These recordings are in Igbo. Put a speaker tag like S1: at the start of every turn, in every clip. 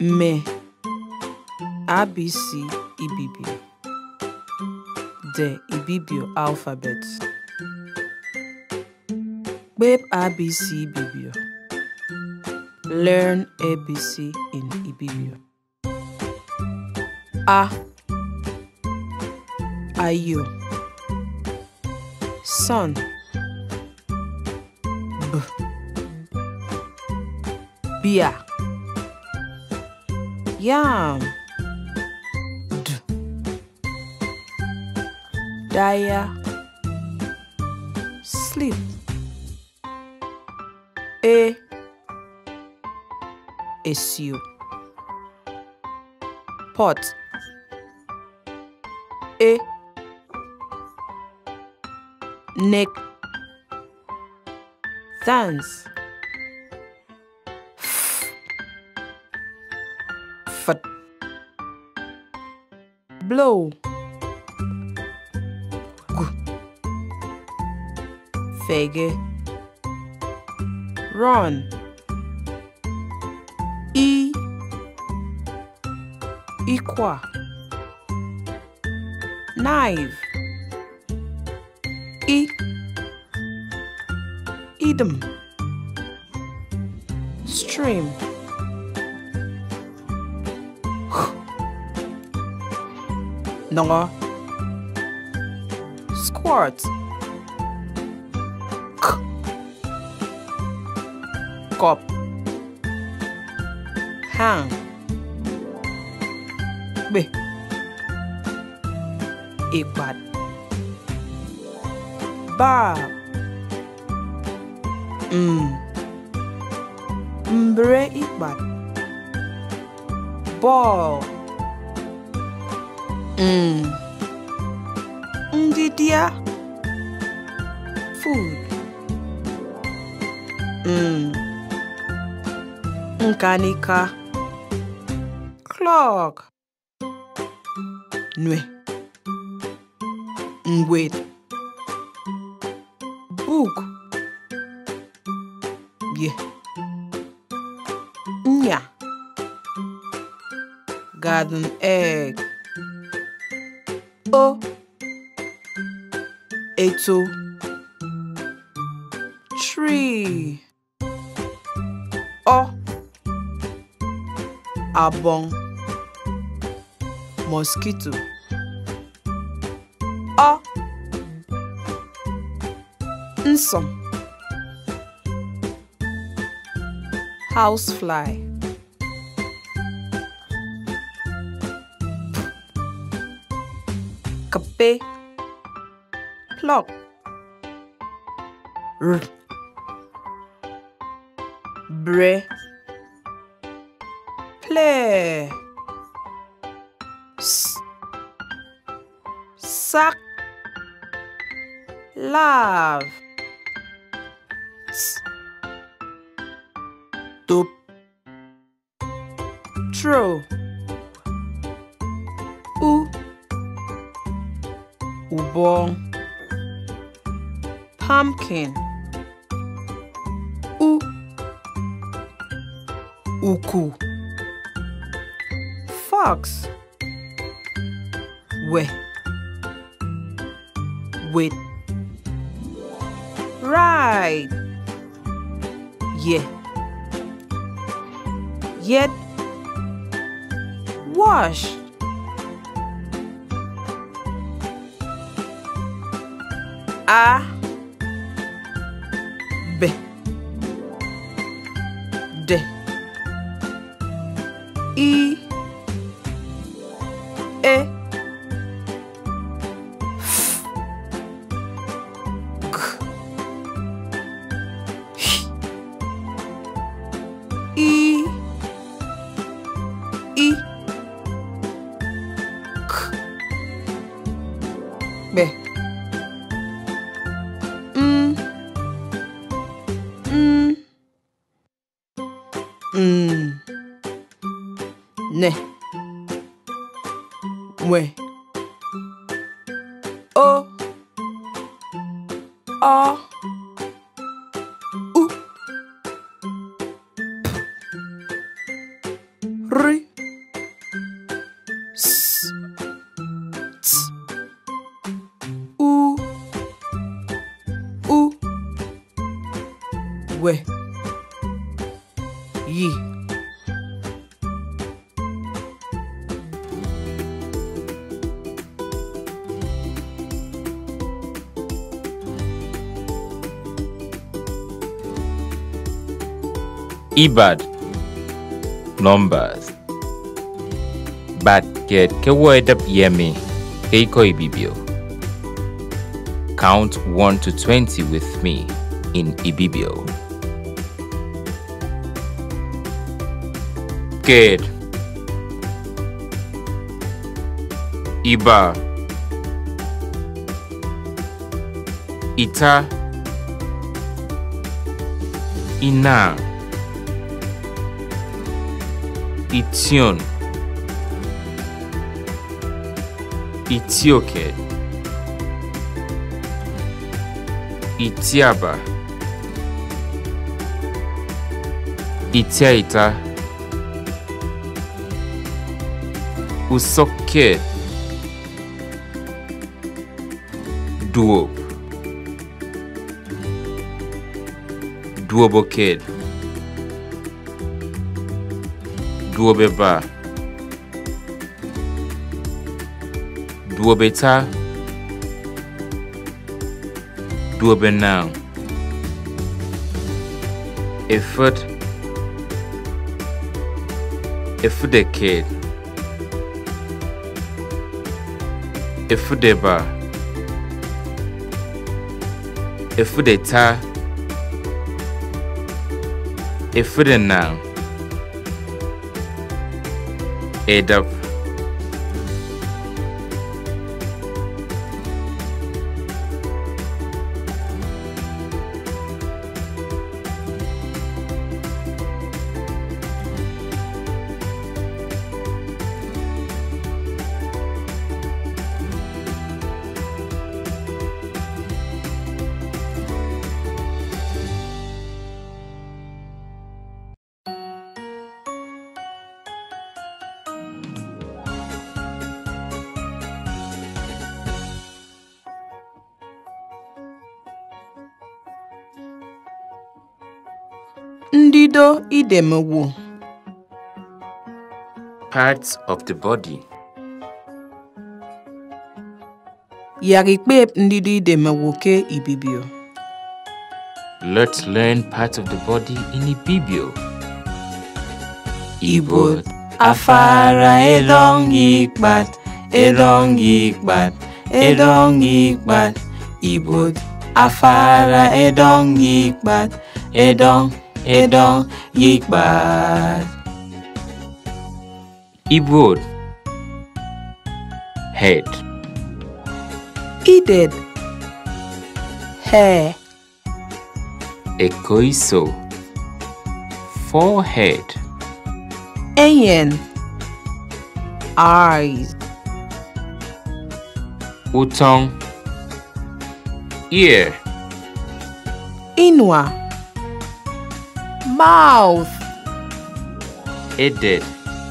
S1: Me ABC Ibibio. The Ibibio alphabet. Babe ABC Ibibio. Learn ABC in Ibibio. A Ayo. Son. B Bia. Yam. D Daya. Sleep. Esio. Pot. Neck. Dance. Foot. Blow. Fege. Run. Equa. Knife. Edom. Stream. Nongo. Squat. Cup. Hang. B Ikbat. Bar. Mbre Ikbat. Ball. Ndidia. Food. Nkanika. Clock. Nwe. Ngwet. Book. Ye. Nya. Garden egg. O. Eto. Tree. O. Abong. Mosquito. Nsom. Housefly. Kape. Plug. Bre. Play. Sack. Love. Top. Throw. Ubong. Pumpkin. Uku. Fox. Wait. Right. Yeah. Yet. Wash. A. B. D. E. B. Ne. We. O. A. U. P. R. we, yi,
S2: Ibad. Numbers. Bad get ke word up yemi. Keiko Ibibio. Count 1 to 20 with me in Ibibio. Kid. Iba. Ita. Ina. Ition. Itioke. Itiaba. Itiaita. Usoke. Duob. Duoboked. Duobeba. Duobeta. Duobenang. Effort. Effudeked. Effudeba. Effudeta. Effudenang. Edap.
S1: Ndido idemewu.
S2: Parts of the body.
S1: Yarikpe ndido idemewu ke Ibibio.
S2: Let's learn parts of the body in Ibibio.
S1: Ibod. Afara edong ikbat. Edong ikbat. Edong ikbat. Ibod. Afara edong ikbat. Edong ikbat.
S2: Ibod. Head.
S1: Ided. Hair.
S2: Ekoiso. Forehead.
S1: Eyen. Eyes.
S2: Utong. Ear.
S1: Inwa. Mouth.
S2: Eded.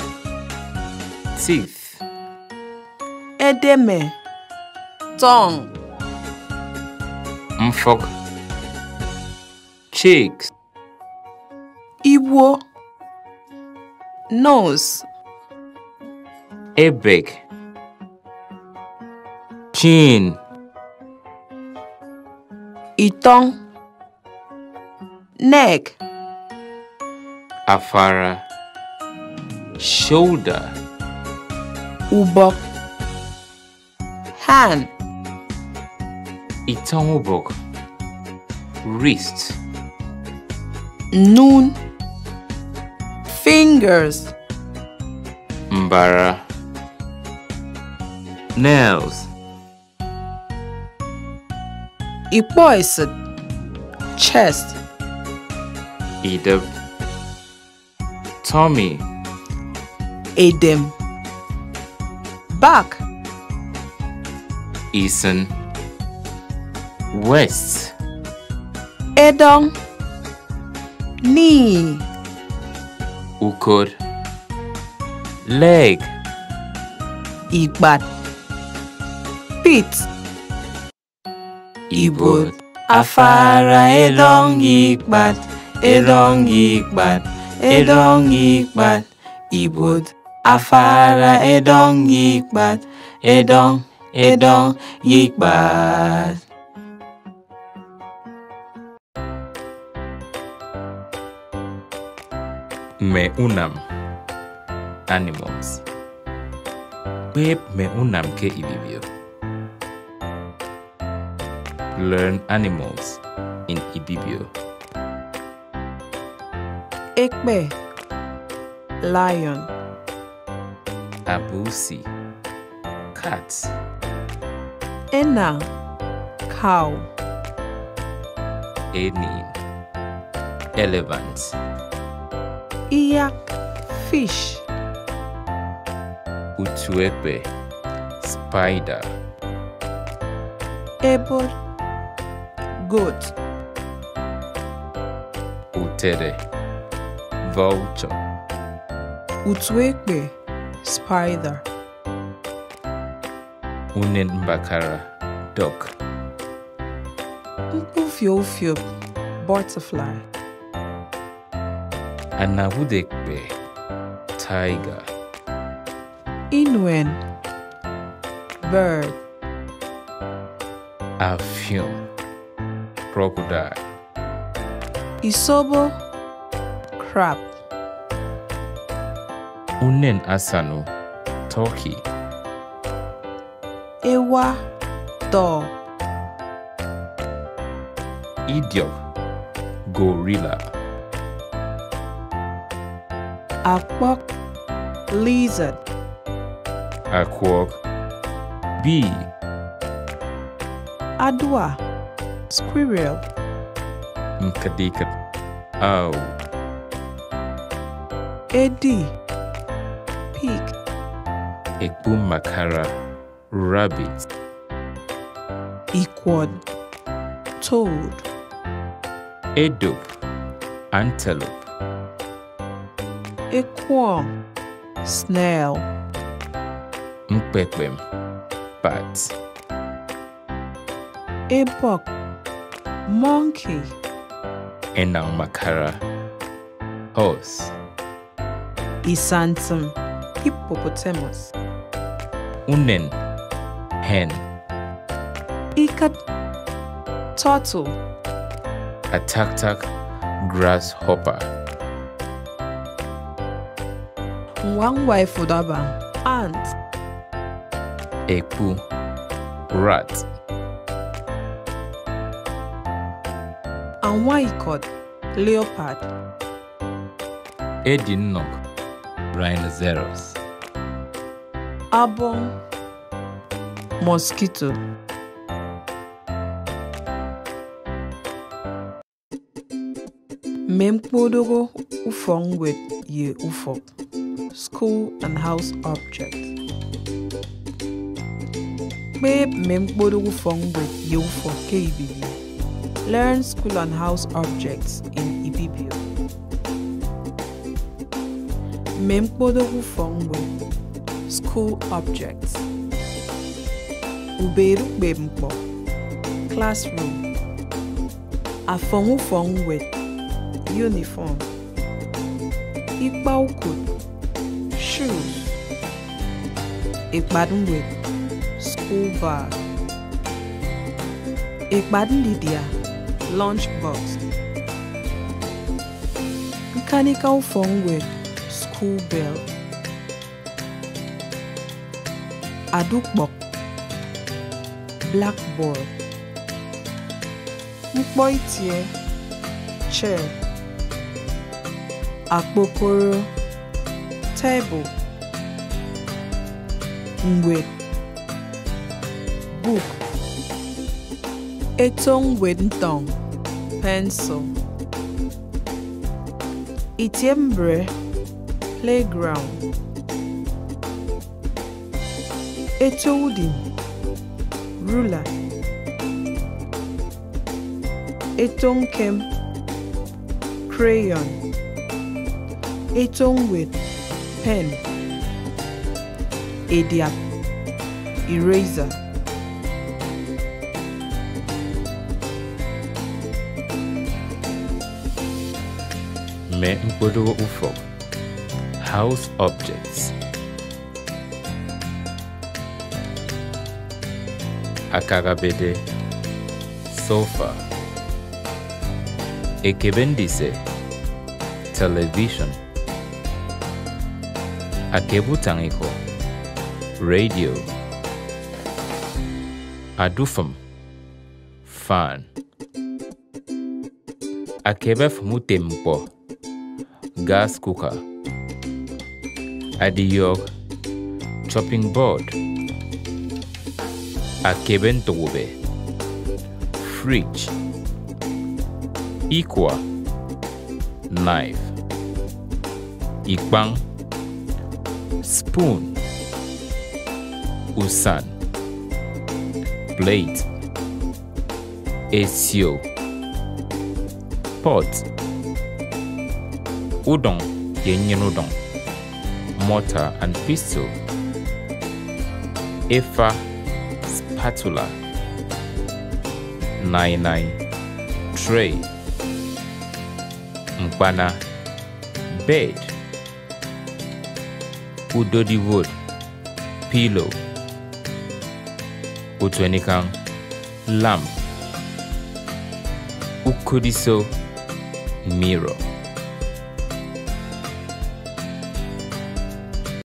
S2: Teeth.
S1: Edeme. Tongue.
S2: Mfok. Cheeks.
S1: Iwo. Nose.
S2: Ebek. Chin.
S1: Itong. Neck.
S2: Afara. Shoulder.
S1: Ubok. Hand.
S2: Itongubok. Wrist.
S1: Noon. Fingers.
S2: Mbara. Nails.
S1: Ipoisid. Chest.
S2: Idab. Tummy.
S1: Edem. Back.
S2: Eason. West.
S1: Edong. Knee.
S2: Ukod. Leg.
S1: Ikbat. Feet.
S2: Ibod.
S1: Afara edong ikbat.
S2: edong ikbat, edong ikbat, ibud afara edong ikbat, edong ikbat. Me unam animals. Beb me unam ke ibibio. Learn animals in Ibibio.
S1: Ekbe, lion.
S2: Abusi, cat.
S1: Ena, cow.
S2: Enin, elephant.
S1: Iyak, fish.
S2: Utuekbe, spider.
S1: Ebor, goat.
S2: Utere, vulture.
S1: Utuekbe, spider.
S2: Unen bakara, duck.
S1: Mpufiofio, butterfly.
S2: Anawudekbe, tiger.
S1: Inwen, bird.
S2: Afium, crocodile.
S1: Isobo, crab.
S2: Unen asano, turkey.
S1: Ewa, dog.
S2: Idiok, gorilla.
S1: Akpok, lizard.
S2: Aquak, bee.
S1: Adwa, squirrel.
S2: Mkadikat, owl.
S1: Edi, pig.
S2: Ekbum makara, rabbit.
S1: Equod, toad.
S2: Edop, antelope.
S1: Equum, snail.
S2: Mpekwem, bat.
S1: Ebok, monkey.
S2: Enang makara, horse.
S1: Isantum, hippopotamus.
S2: Unen, hen.
S1: Ikat, turtle.
S2: Atak-tak, grasshopper.
S1: Nwangwai fudabang, ant.
S2: Ekpu, rat.
S1: Anwaikot, leopard.
S2: Edinok, rhinoceros.
S1: Abong, mosquito. Memkpodogo ufongwet ye ufok. School and house object. Babe memkpodogo ufongwet ye ufok ke ibibio. Learn school and house objects in Ibibio. Memkpodogo ufongwet. School objects. Uberu bempo. Classroom. Afongu fongwet. Uniform. Ikbaukut. Shoes. Ikbadunwet. School bag. Ikbadundidia. Lunchbox. Mechanical fongwet. School bell. Adukbok. Blackboard. Mkpoitie. Chair. Akpokoro. Table. Ngwet. Book. Etong wedntong. Pencil. Itiembre. Playground. Etoudim. Ruler. Etongkem. Crayon. Etongwet. Pen. Ediap. Eraser.
S2: me mkpodogo ufo. House objects. Akagabede. Sofa. Ekebendise. Television. Akebutangiko. Radio. Adufam. Fan. Akebef mutempo. Gas cooker. Adiyog. Chopping board. Akebentobe. Fridge. Ikwa. Knife. Ikbang. Spoon. Usan. Plate. Esio. Pot. Udon. Yenyen udon. Mortar and pestle. Efa. Spatula. Nine. Tray. Mpana. Bed. Udodi wood. Pillow. Utwenikang. Lamp. Ukodiso. Mirror.